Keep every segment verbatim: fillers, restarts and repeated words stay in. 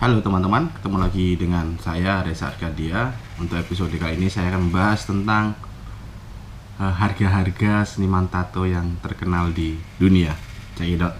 Halo teman-teman, ketemu lagi dengan saya Reza Arkadia. Untuk episode kali ini saya akan membahas tentang uh, harga-harga seniman tato yang terkenal di dunia. Check it out.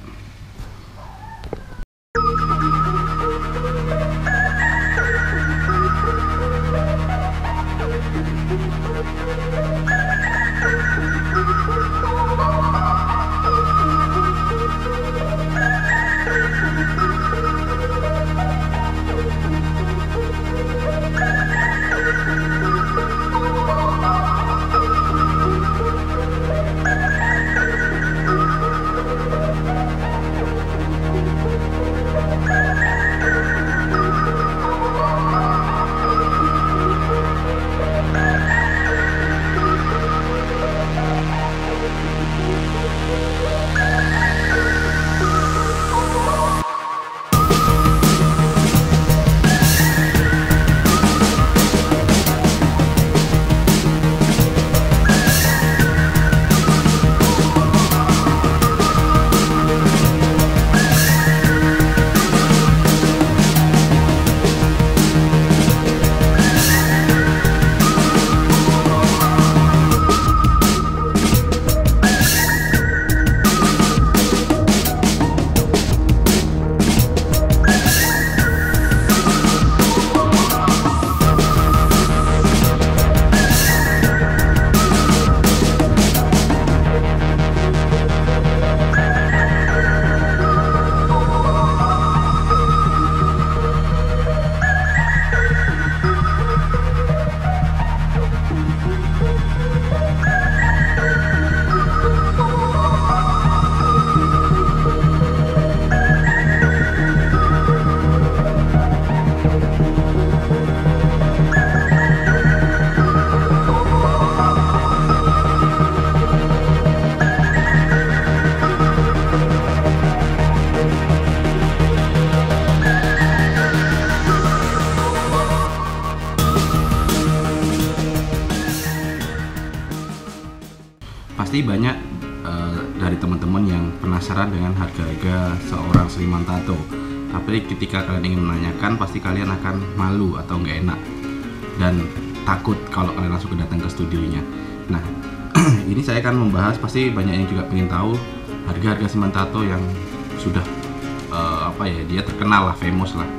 Pasti banyak uh, dari teman-teman yang penasaran dengan harga-harga seorang seniman tato. Tapi ketika kalian ingin menanyakan, pasti kalian akan malu atau nggak enak dan takut kalau kalian langsung datang ke studionya. Nah, ini saya akan membahas, pasti banyak yang juga ingin tahu harga-harga seniman tato yang sudah uh, apa ya, dia terkenal lah, famous lah,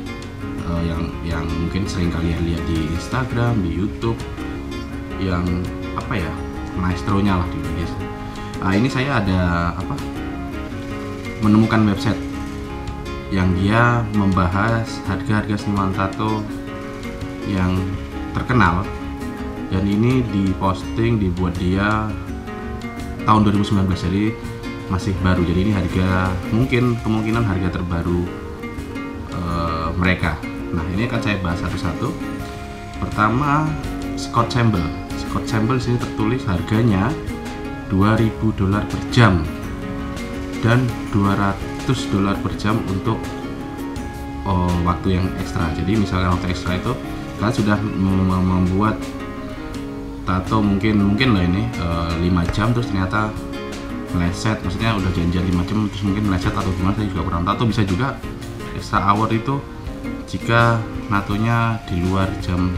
uh, yang yang mungkin sering kalian lihat di Instagram, di YouTube, yang apa ya, maestronya lah di Indonesia. Nah, ini saya ada apa menemukan website yang dia membahas harga-harga seniman tato yang terkenal, dan ini diposting, dibuat dia tahun dua ribu sembilan belas, jadi masih baru. Jadi ini harga, mungkin kemungkinan harga terbaru uh, mereka. Nah, ini akan saya bahas satu-satu. Pertama, Scott Campbell. Scott Campbell sini tertulis harganya dua ribu dolar per jam dan dua ratus dolar per jam untuk oh, waktu yang ekstra. Jadi misalkan waktu ekstra itu kalian sudah membuat tato mungkin mungkin lah ini uh, lima jam, terus ternyata meleset, maksudnya udah janjian lima jam terus mungkin meleset atau gimana, saya juga kurang tato. Bisa juga extra hour itu jika natonya di luar jam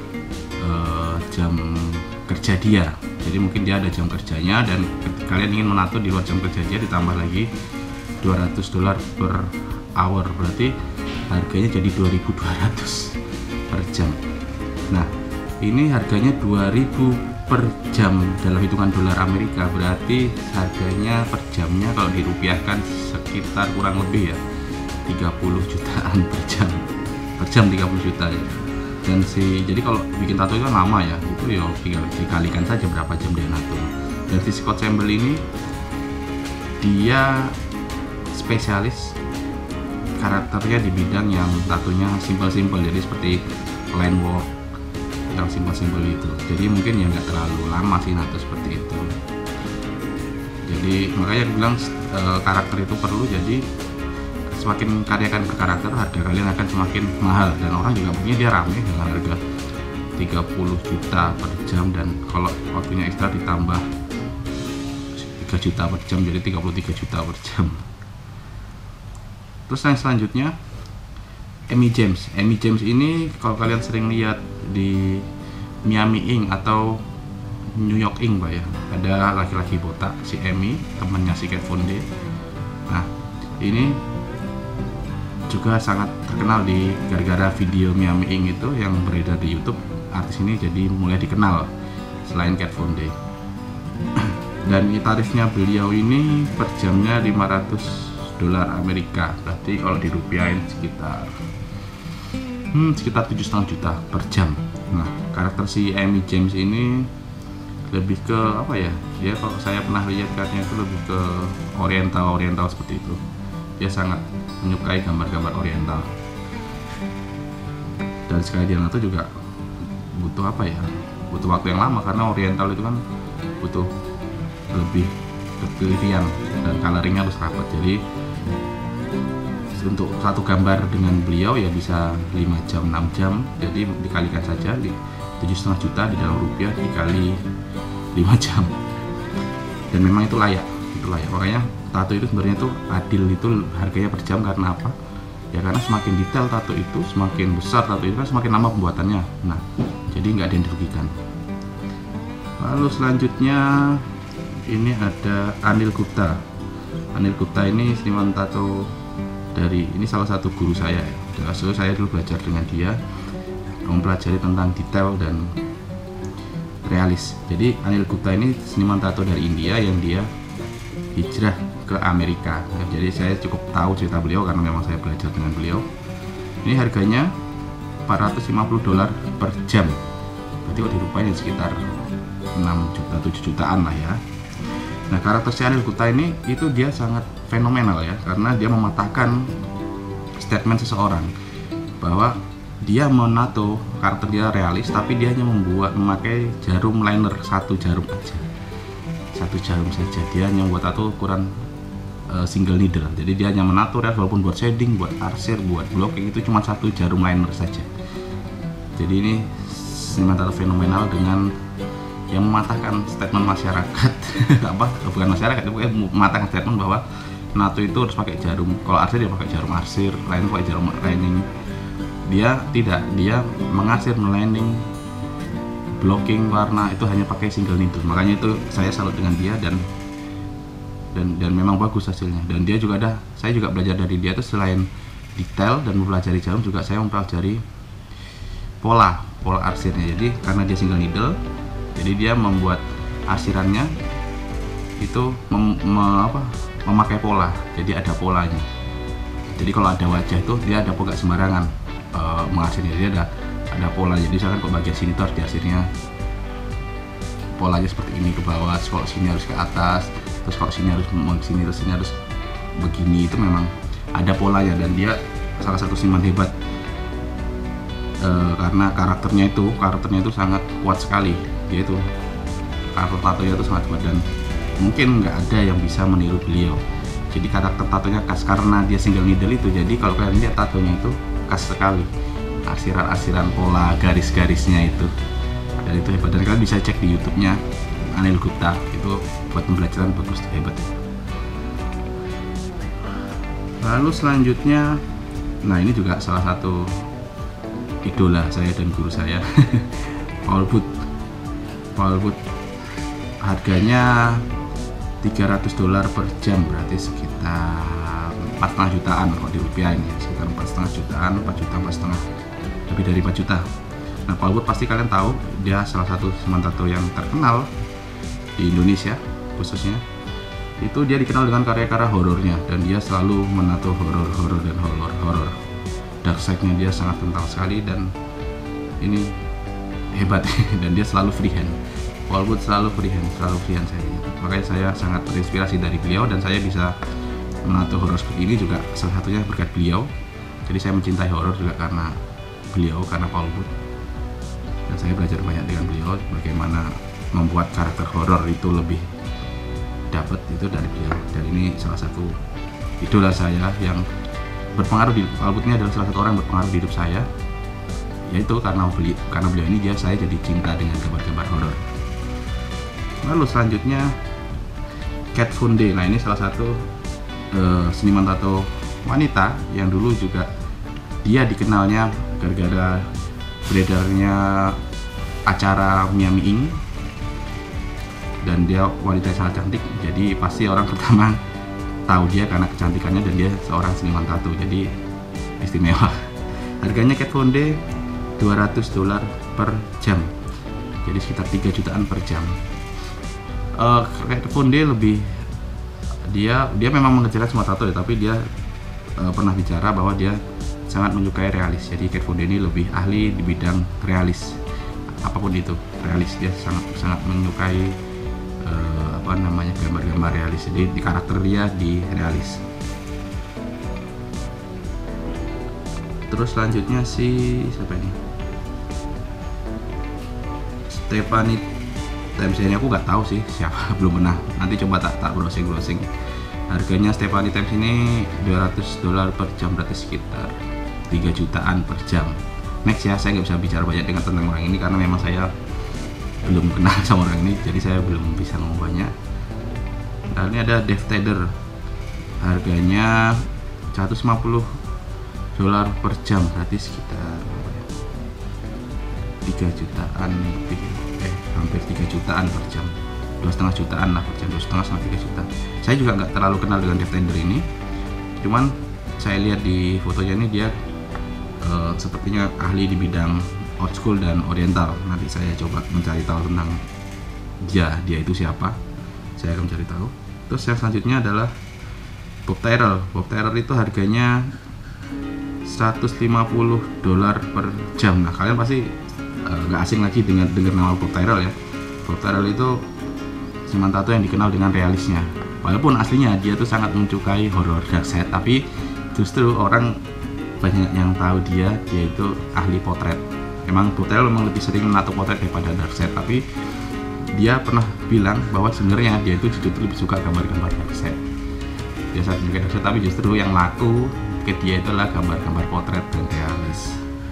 uh, jam kerja dia. Jadi mungkin dia ada jam kerjanya dan kalian ingin menato di luar jam kerja dia, ditambah lagi dua ratus dolar per hour, berarti harganya jadi dua ribu dua ratus per jam. Nah, ini harganya dua ribu per jam dalam hitungan dolar Amerika, berarti harganya per jamnya kalau dirupiahkan sekitar kurang lebih ya tiga puluh jutaan per jam. Per jam tiga puluh juta ya. Dan si jadi kalau bikin tato itu kan lama ya, itu ya tinggal dikalikan saja berapa jam dia nato. Dan si Scott Campbell ini dia spesialis karakternya di bidang yang tatonya simpel-simpel, jadi seperti line work yang simpel-simpel itu. Jadi mungkin ya nggak terlalu lama sih nato seperti itu. Jadi makanya aku bilang e, karakter itu perlu. Jadi semakin karya kalian berkarakter, harga kalian akan semakin mahal, dan orang juga punya dia rame dengan harga tiga puluh juta per jam, dan kalau waktunya ekstra ditambah tiga juta per jam, jadi tiga puluh tiga juta per jam. Terus yang selanjutnya Amy James. Amy James ini kalau kalian sering lihat di Miami Ink atau New York Ink, Pak ya, ada laki-laki botak si Amy, temannya si Kat Von D. Nah, ini juga sangat terkenal di gara-gara video Miami Ink itu yang beredar di YouTube. Artis ini jadi mulai dikenal selain Kat Von D. Dan tarifnya beliau ini per jamnya lima ratus dolar Amerika, berarti kalau dirupiahin sekitar hmm, sekitar tujuh setengah juta per jam. Nah, karakter si Amy James ini lebih ke apa ya? Dia kalau saya pernah lihat katanya itu lebih ke oriental oriental seperti itu. Dia sangat menyukai gambar-gambar oriental. Dan sekali dia nato juga butuh apa ya? Butuh waktu yang lama karena oriental itu kan butuh lebih ketelitian dan coloringnya harus rapat. Jadi untuk satu gambar dengan beliau ya bisa lima jam enam jam, jadi dikalikan saja tujuh setengah juta di dalam rupiah dikali lima jam, dan memang itu layak, itu layak. Makanya tato itu sebenarnya itu adil, itu harganya per jam. Karena apa? Ya karena semakin detail tato itu, semakin besar tato itu kan semakin lama pembuatannya. Nah, jadi nggak ada yang dirugikan. Lalu selanjutnya ini ada Anil Gupta. Anil Gupta ini seniman tato dari, ini salah satu guru saya ya. So, saya dulu belajar dengan dia, mempelajari tentang detail dan realis. Jadi Anil Gupta ini seniman tato dari India yang dia hijrah ke Amerika. Jadi saya cukup tahu cerita beliau karena memang saya belajar dengan beliau. Ini harganya empat ratus lima puluh dolar per jam. Berarti kalau dirupain sekitar enam juta tujuh jutaan lah ya. Nah, karakter si Anil Gupta ini itu dia sangat fenomenal ya, karena dia mematahkan statement seseorang bahwa dia menato, karakter dia realis, tapi dia hanya membuat memakai jarum liner, satu jarum aja, satu jarum saja. Dia hanya membuat tato ukuran uh, single needle. Jadi dia hanya menato ya, walaupun buat shading, buat arsir, buat blocking itu cuma satu jarum liner saja. Jadi ini seniman tato fenomenal dengan yang mematahkan statement masyarakat apa bukan masyarakat, itu mematahkan statement bahwa nato itu harus pakai jarum. Kalau arsir dia pakai jarum arsir, lain pakai jarum lining. Dia tidak, dia mengarsir, melining, blocking warna itu hanya pakai single needle. Makanya itu saya salut dengan dia, dan dan dan memang bagus hasilnya. Dan dia juga ada, saya juga belajar dari dia itu selain detail dan mempelajari jarum, juga saya mempelajari pola pola arsirnya. Jadi karena dia single needle, jadi dia membuat arsirannya itu mem, me, apa, memakai pola, jadi ada polanya. Jadi kalau ada wajah itu dia ada pola sembarangan e, mengarsirnya, dia ada ada pola. Jadi misalkan kalau bagian sini tuh harus diarsirnya polanya seperti ini ke bawah, kalau sini harus ke atas, terus kalau sini harus sini terus sini harus begini. Itu memang ada polanya, dan dia salah satu seniman hebat e, karena karakternya itu karakternya itu sangat kuat sekali. Dia itu karakter tatonya itu sangat kuat, dan mungkin nggak ada yang bisa meniru beliau. Jadi karakter tatonya khas karena dia single needle itu. Jadi kalau kalian lihat tatonya itu khas sekali, arsiran-arsiran pola garis-garisnya itu, dan itu hebat. Dan kalian bisa cek di YouTube-nya Anil Gupta, itu buat pembelajaran bagus, hebat. Lalu selanjutnya, nah ini juga salah satu idola saya dan guru saya Paul Booth. Paul Booth harganya tiga ratus dolar per jam, berarti sekitar empat setengah jutaan kalau dirupiahin ya, sekitar empat setengah jutaan, empat juta, empat setengah, lebih dari empat juta. Nah, Paul Booth pasti kalian tahu, dia salah satu seniman tato yang terkenal di Indonesia khususnya. Itu dia dikenal dengan karya-karya horornya, dan dia selalu menato horor-horor dan horor-horor. Dark side-nya dia sangat kental sekali, dan ini hebat. Dan dia selalu freehand. Paul Booth selalu freehand, selalu freehand saya lihat. Makanya saya sangat terinspirasi dari beliau, dan saya bisa menato horor seperti ini juga salah satunya berkat beliau. Jadi saya mencintai horor juga karena beliau, karena Paul Booth. Dan saya belajar banyak dengan beliau, bagaimana membuat karakter horor itu lebih dapat, itu dari beliau. Dan ini salah satu idola saya yang berpengaruh di Paul Booth ini adalah salah satu orang yang berpengaruh di hidup saya. Yaitu karena beliau, karena beliau ini dia saya jadi cinta dengan gambar-gambar horor. Lalu selanjutnya Kat Von D. Nah, ini salah satu uh, seniman tato wanita yang dulu juga dia dikenalnya gara-gara beredarnya acara Miami Ink, dan dia wanita yang sangat cantik, jadi pasti orang pertama tahu dia karena kecantikannya, dan dia seorang seniman tato, jadi istimewa. Harganya Kat Von D dua ratus dolar per jam, jadi sekitar tiga jutaan per jam. uh, Kat Von D lebih, dia dia memang mengerjakan semua tato ya, tapi dia uh, pernah bicara bahwa dia sangat menyukai realis. Jadi Kat Von D ini lebih ahli di bidang realis, apapun itu realis. Dia sangat sangat menyukai uh, apa namanya gambar-gambar realis. Jadi di karakter dia di realis. Terus selanjutnya si siapa ini? Stephanie Thames, ini aku nggak tahu sih siapa, belum pernah. Nanti coba tak tak browsing browsing. Harganya Stephanie Thames ini dua ratus dolar per jam, berarti sekitar tiga jutaan per jam. Next ya, saya nggak bisa bicara banyak dengan tentang orang ini karena memang saya belum kenal sama orang ini, jadi saya belum bisa ngomong banyak. Nah, ini ada Dave Tedder, harganya seratus lima puluh dolar per jam, berarti sekitar tiga jutaan lebih, eh hampir tiga jutaan per jam, dua setengah jutaan lah per jam, dua setengah sampai tiga juta. Saya juga nggak terlalu kenal dengan Dave Tedder ini, cuman saya lihat di fotonya ini dia uh, sepertinya ahli di bidang old school dan oriental. Nanti saya coba mencari tahu tentang dia, dia itu siapa, saya akan mencari tahu. Terus yang selanjutnya adalah Bob Tyrrell. Bob Tyrrell itu harganya seratus lima puluh dolar per jam. Nah, kalian pasti nggak uh, asing lagi dengan dengar nama Bob Tyrrell ya. Bob Tyrrell itu seniman tato yang dikenal dengan realisnya. Walaupun aslinya dia tuh sangat menyukai horror dark side, tapi justru orang banyak yang tahu dia dia itu ahli potret. Memang Bob Tyrrell memang lebih sering menato potret daripada dark side, tapi dia pernah bilang bahwa sebenarnya dia itu justru lebih suka gambar-gambar dark side. Dia sangat menyukai dark side, tapi justru yang laku ke dia itulah gambar-gambar potret dan realis.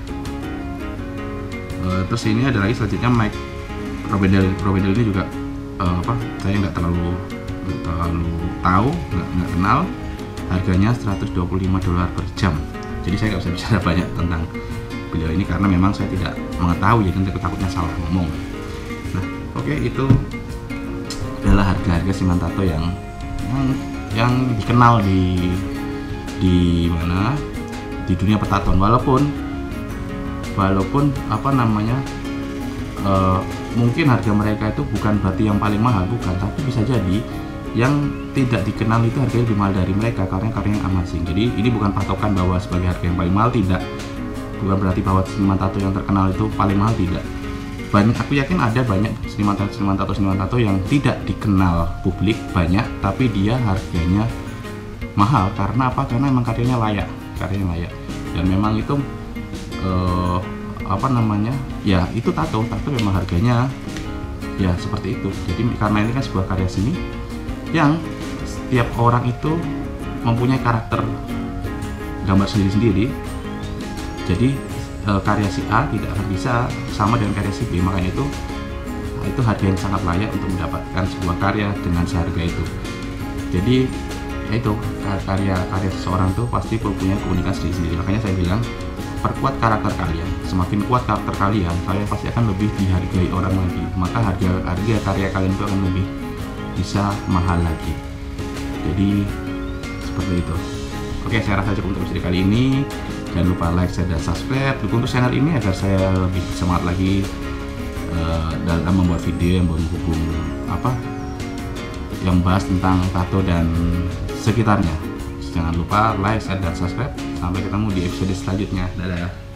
Uh, terus ini ada lagi selanjutnya Mike Robedel. Robedel ini juga uh, apa? Saya nggak terlalu nggak terlalu tahu, nggak nggak kenal. Harganya seratus dua puluh lima dolar per jam. Jadi saya nggak bisa bicara banyak tentang beliau ini karena memang saya tidak mengetahui, ya nanti takutnya salah ngomong. Nah, oke okay, itu adalah harga-harga seniman tato yang yang yang dikenal di di mana di dunia pertatoan. Walaupun walaupun apa namanya uh, mungkin harga mereka itu bukan berarti yang paling mahal, bukan, tapi bisa jadi yang tidak dikenal itu harganya lebih mahal dari mereka karena karyanya amazing. Jadi ini bukan patokan bahwa sebagai harga yang paling mahal, tidak, bukan berarti bahwa seniman tato yang terkenal itu paling mahal, tidak. Banyak, aku yakin ada banyak seniman tato seniman tato seniman tato yang tidak dikenal publik banyak, tapi dia harganya mahal. Karena apa? Karena memang karyanya layak, karyanya layak. Dan memang itu uh, apa namanya? Ya itu tato, tapi memang harganya ya seperti itu. Jadi karena ini kan sebuah karya seni yang setiap orang itu mempunyai karakter gambar sendiri-sendiri. Jadi uh, karya si A tidak akan bisa sama dengan karya si B, makanya itu itu harga yang sangat layak untuk mendapatkan sebuah karya dengan seharga itu. Jadi ya itu karya-karya seseorang tuh pasti punya keunikan sendiri-sendiri. Makanya saya bilang perkuat karakter kalian. Semakin kuat karakter kalian, kalian pasti akan lebih dihargai orang lagi. Maka harga harga karya kalian itu akan lebih bisa mahal lagi. Jadi seperti itu. Oke, saya rasa cukup untuk episode kali ini. Jangan lupa like, share, dan subscribe. Dukung terus channel ini agar saya lebih semangat lagi uh, dalam membuat video yang berhubung apa yang bahas tentang tato dan sekitarnya. Jangan lupa like, share, dan subscribe. Sampai ketemu di episode selanjutnya. Dadah.